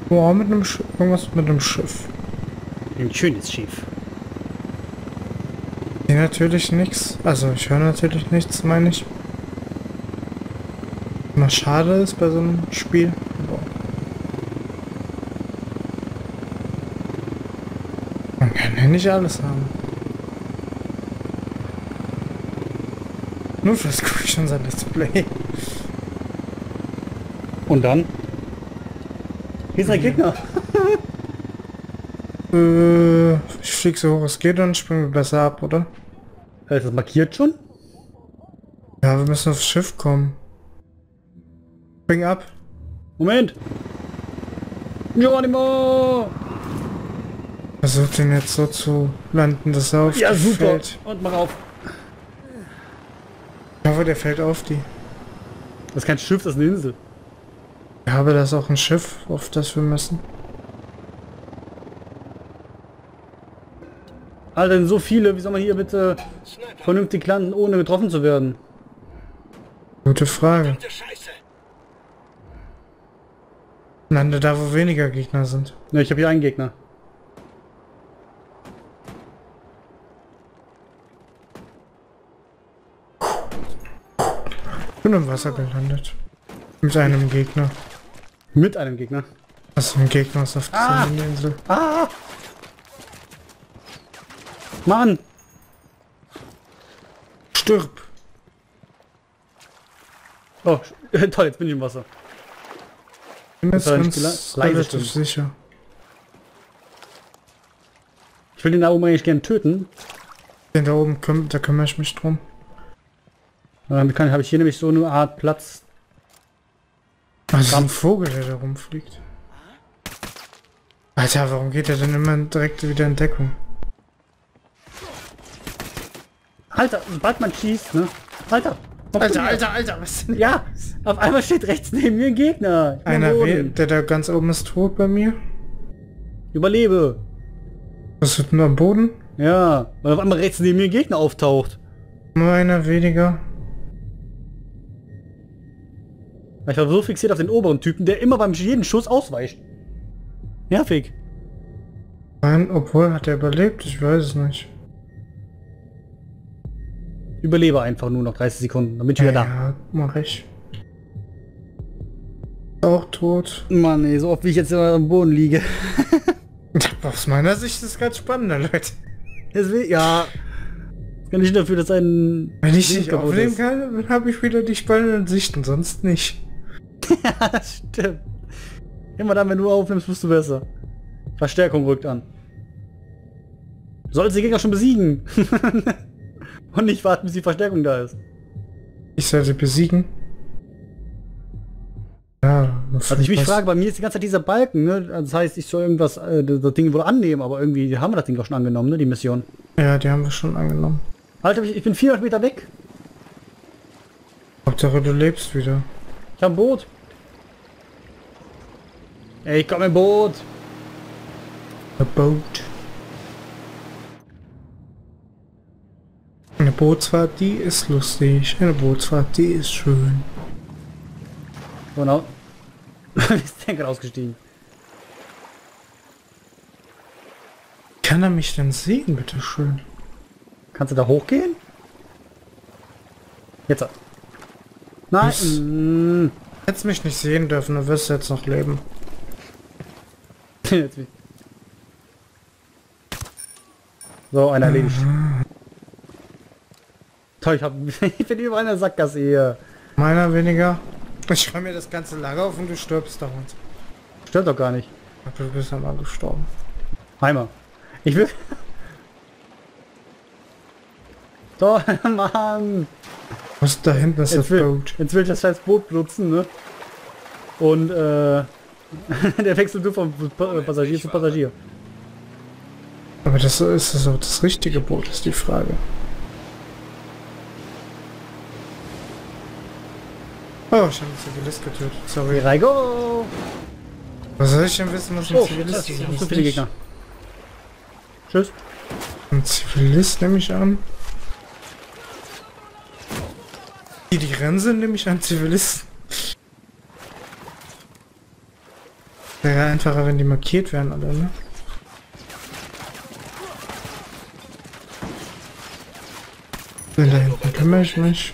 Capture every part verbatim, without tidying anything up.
Oh, mit einem Sch irgendwas mit einem Schiff. Ein schönes Schiff. Nee, natürlich nichts. Also ich höre natürlich nichts, meine ich. Immer schade ist bei so einem Spiel. Boah. Man kann ja nicht alles haben. Nur das gucke ich schon sein Let's Play. Und dann? Hier ist ein Gegner. äh, ich flieg so hoch es geht und springe besser ab, oder? Ist das markiert schon? Ja, wir müssen aufs Schiff kommen. Spring ab. Moment. Geronimo! Versuch den jetzt so zu landen, dass er auf Ja, die super. fällt. Und mach auf. Ich hoffe, der fällt auf die. Das ist kein Schiff, das ist eine Insel. Ich habe das auch ein Schiff, auf das wir müssen. Alter, denn so viele. Wie soll man hier bitte vernünftig landen, ohne getroffen zu werden? Gute Frage. Lande da, wo weniger Gegner sind. Ne, ich habe hier einen Gegner. Ich bin im Wasser gelandet. Mit einem Gegner. Mit einem Gegner. Was für ein Gegner ist auf dieser Ah! Insel? Ah! Mann! Stirb! Oh, toll, jetzt bin ich im Wasser. Ich bin jetzt Das war nicht ganz gela- leise relativ stimmt. sicher. Ich will den da oben eigentlich gerne töten. Den da oben, küm da kümmere ich mich drum. Damit kann habe ich hier nämlich so eine Art Platz. Also ein Vogel, der da rumfliegt. Alter, warum geht er denn immer direkt wieder in Deckung? Alter, sobald man schießt, ne? Alter! was Alter, tun wir? Alter, Alter, was denn? Ja! Auf einmal steht rechts neben mir ein Gegner. Ich bin am Einer, we Boden. der da ganz oben ist, tot bei mir. Überlebe! Was wird denn am Boden? Ja, weil auf einmal rechts neben mir ein Gegner auftaucht. Nur einer weniger. Ich war so fixiert auf den oberen Typen, der immer beim jeden Schuss ausweicht. Nervig. Nein, obwohl, hat er überlebt? Ich weiß es nicht. Überlebe einfach nur noch dreißig Sekunden, dann bin ich wieder da. Ja, mach ich. Auch tot. Mann, ey, so oft wie ich jetzt immer am Boden liege. Aus meiner Sicht ist es ganz spannender, Leute. Deswegen, ja. Das kann ich dafür, dass ein... Wenn ich Ding dich kaputt aufnehmen ist. kann, dann habe ich wieder die spannenden Sichten, sonst nicht. Ja, das stimmt. Immer dann, wenn du aufnimmst, bist du besser. Verstärkung rückt an. Du solltest die Gegner schon besiegen. Und nicht warten, bis die Verstärkung da ist. Ich soll sie besiegen. Ja, Also ich mich frage, bei mir ist die ganze Zeit dieser Balken, ne? Das heißt, ich soll irgendwas, äh, das Ding wohl annehmen, aber irgendwie haben wir das Ding doch schon angenommen, ne? Die Mission. Ja, die haben wir schon angenommen. Alter, ich ich bin vierhundert Meter weg. Hauptsache, du lebst wieder. Ich hab ein Boot. Ey, ich komm im Boot. A boat. Eine Bootsfahrt, die ist lustig. Eine Bootsfahrt, die ist schön. Genau. Ist der gerade ausgestiegen. Kann er mich denn sehen, bitteschön? Kannst du da hochgehen? Jetzt. Nein. Was? Mm. Hättest mich nicht sehen dürfen, du wirst jetzt noch leben. Jetzt wie- So, einer erledigt. Toll, ich, hab, ich bin überall in der Sackgasse hier. Meiner weniger. Ich schreibe mir das ganze Lager auf und du stirbst dauernd. Stört doch gar nicht. Du bist einmal gestorben. Heimer. Ich will... Toll, Mann. Was da hinten ist das Jetzt will, Boot? jetzt will ich das scheiß Boot benutzen, ne? Und, äh... der wechselt nur von Pa- Passagier zu Passagier. Aber das ist das auch das richtige Boot, ist die Frage. Oh, ich habe einen Zivilist getötet. Sorry. Here I go! Was soll ich denn wissen, was ein Oh, Zivilist das ist? sind so viele Gegner. Tschüss. Ein Zivilist nehme ich an. Die, die rennen sind, nehme ich an Zivilisten. Wäre einfacher, wenn die markiert wären, alle, ne? Da hinten kümmere ich mich.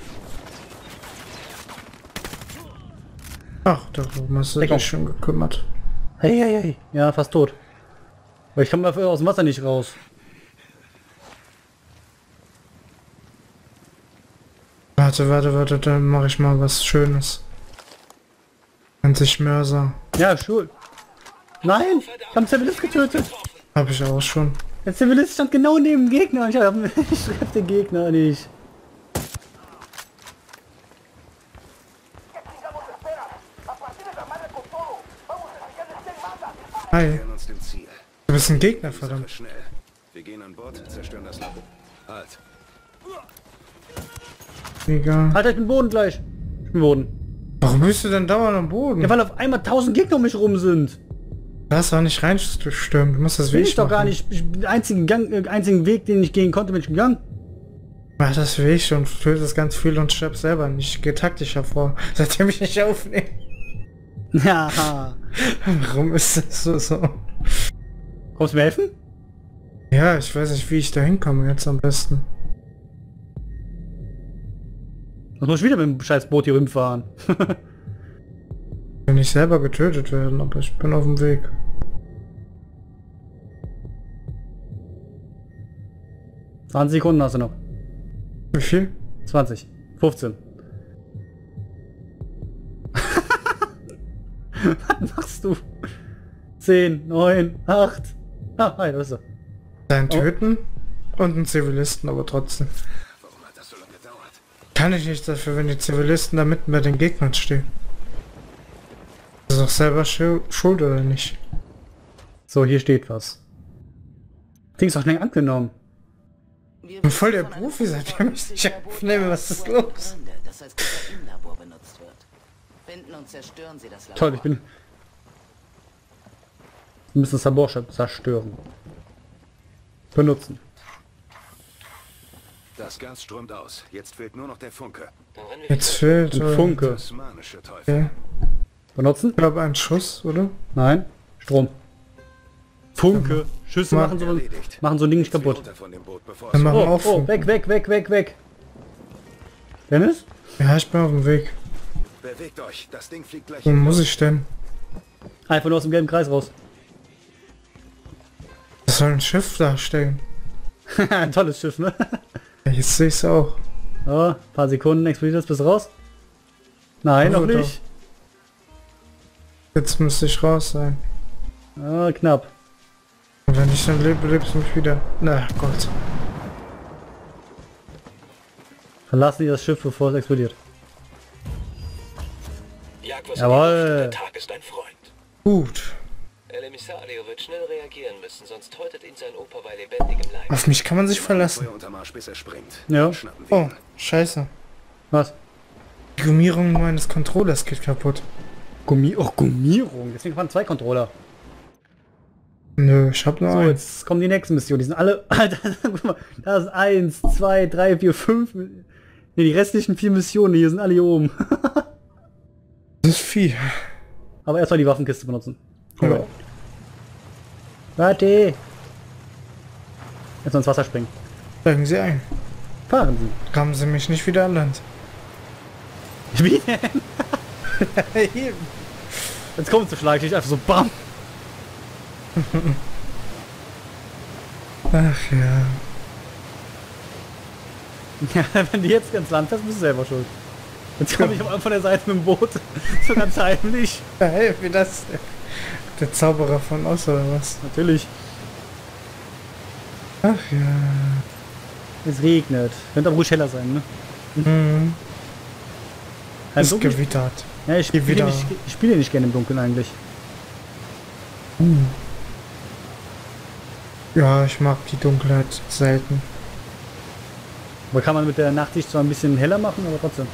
Ach, da oben hast du Deckung. dich schon gekümmert. Hey, hey, hey. Ja, fast tot. Aber ich komme dafür aus dem Wasser nicht raus. Warte, warte, warte, dann mache ich mal was Schönes. Nennt sich Mörser. Ja, schuld. Nein, ich hab Zivilist getötet. Hab ich auch schon. Der Zivilist stand genau neben dem Gegner. Ich, hab, ich treff den Gegner nicht. Hi. Wir nähern uns dem Ziel. Du bist ein Gegner, Die Sache verdammt. schnell. Wir gehen an Bord, zerstören das Labor. Halt. Egal. Alter, ich bin Boden gleich. Ich bin Boden. Warum bist du denn dauernd am Boden? Ja, weil auf einmal tausend Gegner um mich rum sind. Du hast auch nicht reinstürmen. Du musst das Will Weg ich doch gar machen. nicht. Ich, den einzigen, Gang, äh, einzigen Weg, den ich gehen konnte, bin ich gegangen. Mach das Weg und du tötest ganz viel und stirbst selber nicht. Ich geh taktischer vor, seitdem ich nicht aufnehme. Ja. Warum ist das so so? Kommst du mir helfen? Ja, ich weiß nicht, wie ich da hinkomme jetzt am besten. Dann muss ich wieder mit dem scheiß Boot hier rumfahren. Ich will nicht selber getötet werden, aber ich bin auf dem Weg. zwanzig Sekunden hast du noch. Wie viel? zwanzig. fünfzehn. Was machst du? zehn, neun, acht. Ah, hi, da ist er. Dein Oh. Töten und einen Zivilisten, aber trotzdem. Warum hat das so lange gedauert? Kann ich nicht dafür, wenn die Zivilisten da mitten bei den Gegnern stehen. Das ist doch selber schu- schuld, oder nicht? So, hier steht was. Ding ist doch schnell angenommen. Ich bin voll der Profi, seitdem ich nicht aufnehme. Was ist los? Das als Kokainlabor benutzt wird. Finden und zerstören Sie das Labor. Toll, ich bin... Wir müssen das Labor zerstören. Benutzen. Das Gas strömt aus. Jetzt fehlt nur noch der Funke. Jetzt fehlt... Ein äh, Funke. Das manische Teufel. Okay. Benutzen? Ich glaube, ein Schuss, oder? Nein. Strom. Funke. Schüsse Mach- machen so, Erledigt. machen so ein Ding nicht Jetzt kaputt. runter von dem Boot, bevor Dann es... mach mal Oh, auf. oh, weg, weg, weg, weg, weg. Dennis? Ja, ich bin auf dem Weg. Bewegt euch. Das Ding fliegt gleich Wo in die muss Luft. ich denn? Einfach nur aus dem gelben Kreis raus. Das soll ein Schiff darstellen. Ein tolles Schiff, ne? Ja, jetzt sehe ich es auch. Oh, paar Sekunden explodiert das bis raus. Nein, noch Also doch. nicht. Jetzt müsste ich raus sein. Ah, knapp. Und wenn ich dann lebe, lebst du mich wieder. Na Gott. Verlassen Sie das Schiff, bevor es explodiert. Jaguar, Jawohl. der Tag ist ein Freund. Gut. El Emissario wird schnell reagieren müssen, sonst tötet ihn sein Opa bei lebendigem Leib. Auf mich kann man sich verlassen. Feuer unterm Arsch, bis er springt. Ja. Schnappen wir Oh, ihn. scheiße. Was? Die Gummierung meines Controllers geht kaputt. Gummi oh, Gummierung. Deswegen waren zwei Controller. Nö, ich hab nur So, einen. jetzt kommen die nächsten Missionen. Die sind alle... Alter, guck mal. Da ist eins, zwei, drei, vier, fünf... Ne, die restlichen vier Missionen hier sind alle hier oben. Das ist viel. Aber erstmal die Waffenkiste benutzen. Ja. Warte. Jetzt ins Wasser springen. Steigen Sie ein. Fahren Sie. Haben Sie mich nicht wieder an Land. Wie denn? Jetzt kommt zu Schlag, ich einfach so BAM! Ach ja. Ja, wenn du jetzt ganz Land fährst, bist du selber schuld. Jetzt komme ich auf einmal von der Seite mit dem Boot. So ganz heimlich. Hey, wie das? Der Zauberer von Oz oder was? Natürlich. Ach ja. Es regnet. Könnte aber ruhig heller sein, ne? Mhm. Im Ist Dunkeln- gewittert. Ja, ich spiele Gewitter. nicht, ich spiele nicht gerne im Dunkeln eigentlich. Ja, ich mag die Dunkelheit selten. Aber kann man mit der Nachtsicht zwar ein bisschen heller machen, aber trotzdem.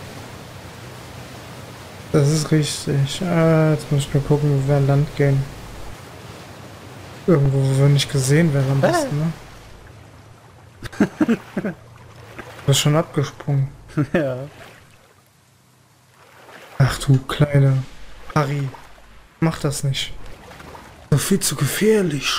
Das ist richtig. Ah, jetzt muss ich nur gucken, wo wir an Land gehen. Irgendwo, wo wir nicht gesehen werden am besten, ne? Du bist schon abgesprungen. Ja. Ach du kleine Harry. Mach das nicht. viel zu gefährlich.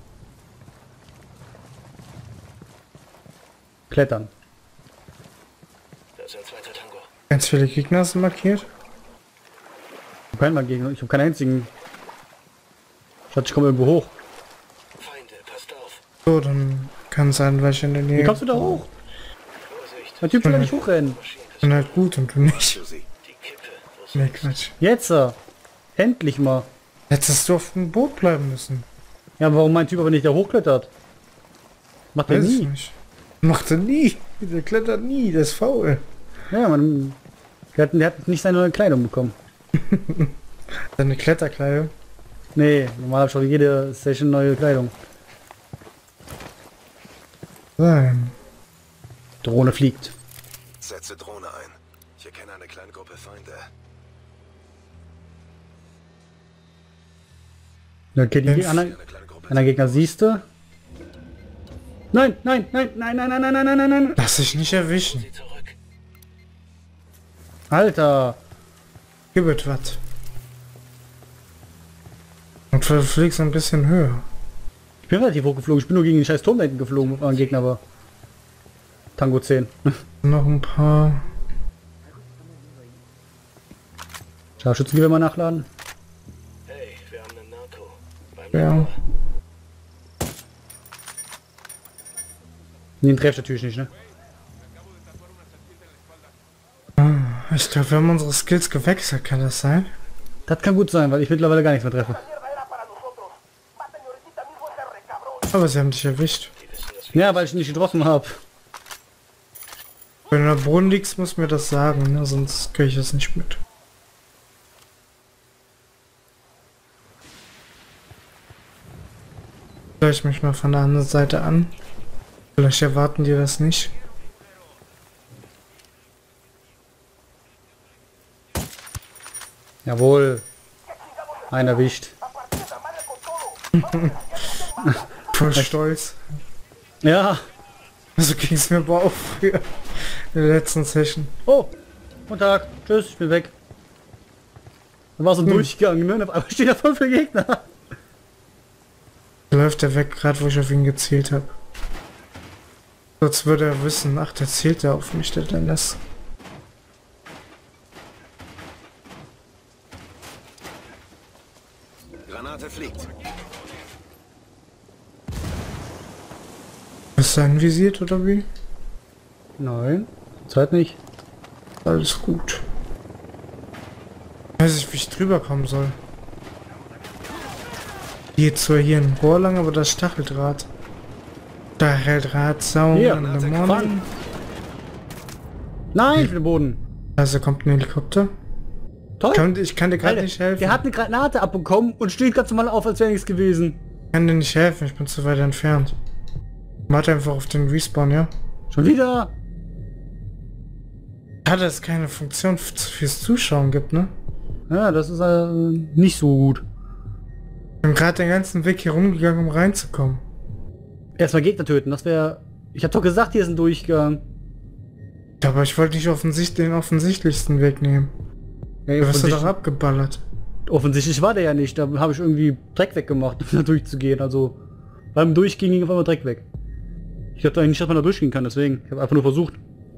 Klettern. Das ist ein zweiter Tango. Ganz viele Gegner sind markiert. Ich habe keinen Gegner, ich habe keinen einzigen. Ich dachte, ich komme irgendwo hoch. Feinde, passt auf. So, dann kann es sein, welche in der Nähe. Wie kommst du da hoch? Vorsicht. Der Typ will da nicht hochrennen. Ich bin halt gut und du nicht. Zu sie. Die Kippe. Los. Nee, Quatsch. Jetzt, äh, endlich mal. Hättest du auf dem Boot bleiben müssen. Ja, warum mein Typ aber nicht da hochklettert? Macht er Weiß ich nie. nicht. Macht er nie. Der klettert nie, der ist faul. Ja, man. Der hat, der hat nicht seine neue Kleidung bekommen. Seine Kletterkleidung. Nee, normal hat schon jede Session neue Kleidung. Sein. Drohne fliegt. Setze Drohne ein. Ich erkenne eine kleine Gruppe Feinde. Okay, die Fünf. anderen, Eine kleine Gruppe. anderen Gegner siehst du. Nein, nein, nein, nein, nein, nein, nein, nein, nein, nein. Lass dich nicht erwischen. Sie zurück. Alter. Gib es was. Und du fliegst ein bisschen höher. Ich bin relativ hoch geflogen. Ich bin nur gegen den scheiß Turm da hinten geflogen mit meinem Gegner, aber. Tango zehn. Noch ein paar. Scharfschützengewehr mal nachladen. Hey, wir haben einen Narco. Beim Ja. Labor. Den trefft natürlich nicht, ne? Ich glaube, wir haben unsere Skills gewechselt, kann das sein? Das kann gut sein, weil ich mittlerweile gar nichts mehr treffe. Aber sie haben dich erwischt. Die wissen, dass wir Ja, weil ich ihn nicht getroffen habe. Wenn du am Boden liegst, musst du mir das sagen, ne? Sonst kriege ich das nicht mit. Schau ich mich mal von der anderen Seite an. Vielleicht erwarten die das nicht. Jawohl. Ein erwischt. Voll stolz. Ja. Also ging es mir aber auch früher. In der letzten Session. Oh. Guten Tag. Tschüss, ich bin weg. Da war so ein Durchgang, ne? Und auf einmal stehen da fünf Gegner. Läuft er weg, gerade wo ich auf ihn gezielt habe. Sonst würde er wissen, ach, der zielt ja auf mich, der Dennis. Granate fliegt. Ist er anvisiert oder wie? Nein. Zeit nicht. Alles gut. Weiß ich, wie ich drüber kommen soll. Geht zwar hier ein Rohr lang, aber das Stacheldraht. Stacheldraht, Zaun Hier, an der fahren. Morning. Nein, ich bin im Boden. Also kommt ein Helikopter. Toll. Kann, ich kann dir gerade Alter, nicht helfen. der hat eine Granate abbekommen und steht ganz normal auf, als wäre nichts gewesen. Ich kann dir nicht helfen, ich bin zu weit entfernt. Warte einfach auf den Respawn, ja? Schon wieder. Schade, dass es keine Funktion f- fürs Zuschauen gibt, ne? Ja, das ist äh, nicht so gut. Ich bin gerade den ganzen Weg hier rumgegangen, um reinzukommen. Erstmal Gegner töten, das wäre... Ich hab doch gesagt, hier ist ein Durchgang. Ja, aber ich wollte nicht offensicht den offensichtlichsten Weg nehmen. Ja, Du wirst doch offensichtlich, abgeballert. offensichtlich war der ja nicht, da habe ich irgendwie Dreck weggemacht, um da durchzugehen. Also beim Durchgehen ging auf einmal Dreck weg. Ich dachte eigentlich nicht, dass man da durchgehen kann, deswegen. Ich habe einfach nur versucht.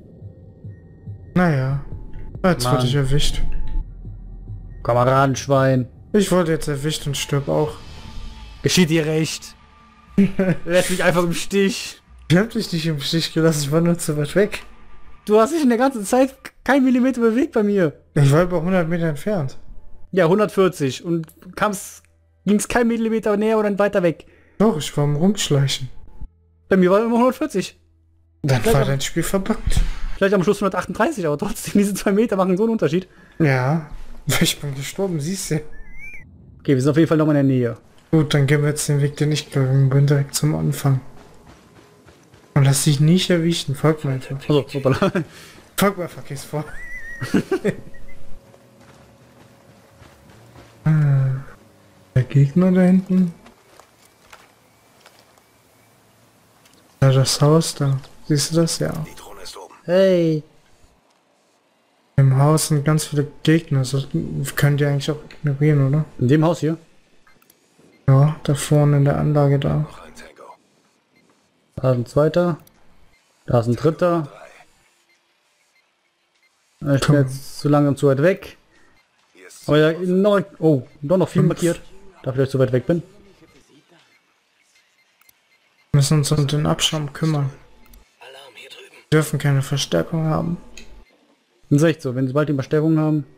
Naja. Jetzt Mann. wurde ich erwischt. Kameradenschwein. Ich wurde jetzt erwischt und stirb auch. Geschieht dir recht. Lässt mich einfach im Stich. Ich hab dich nicht im Stich gelassen, ich war nur zu weit weg. Du hast dich in der ganzen Zeit kein Millimeter bewegt bei mir. Ich war über hundert Meter entfernt. Ja, hundertvierzig. Und kam's, ging's kein Millimeter näher oder weiter weg. Doch, ich war am Rumschleichen. Bei mir war immer hundertvierzig. Dann Vielleicht war auch- dein Spiel verbuggt. Vielleicht am Schluss hundertachtunddreißig, aber trotzdem, diese zwei Meter machen so einen Unterschied. Ja. Ich bin gestorben, siehst du. Okay, wir sind auf jeden Fall noch mal in der Nähe. Gut, dann gehen wir jetzt den Weg, den ich gegangen bin, direkt zum Anfang. Und lass dich nicht erwischen, folg mir einfach. Also, hoppala. Folg mir einfach, gehst vor. Ah, der Gegner da hinten. Ja, das Haus da. Siehst du das? Ja. Die Drohne ist oben. Hey. Im Haus sind ganz viele Gegner. So können die eigentlich auch ignorieren, oder? In dem Haus hier? Ja, da vorne in der Anlage da. Noch ein Tango. Da ist ein zweiter. Da ist ein dritter. Ich bin jetzt zu langsam zu weit weg. Hier ist Aber ja, noch, oh, doch noch viel markiert. Dafür, dass ich zu weit weg bin. Wir müssen uns um den Abschaum kümmern. Alarm hier drüben. Wir dürfen keine Verstärkung haben. Das ist echt so, wenn sie bald die Verstärkung haben.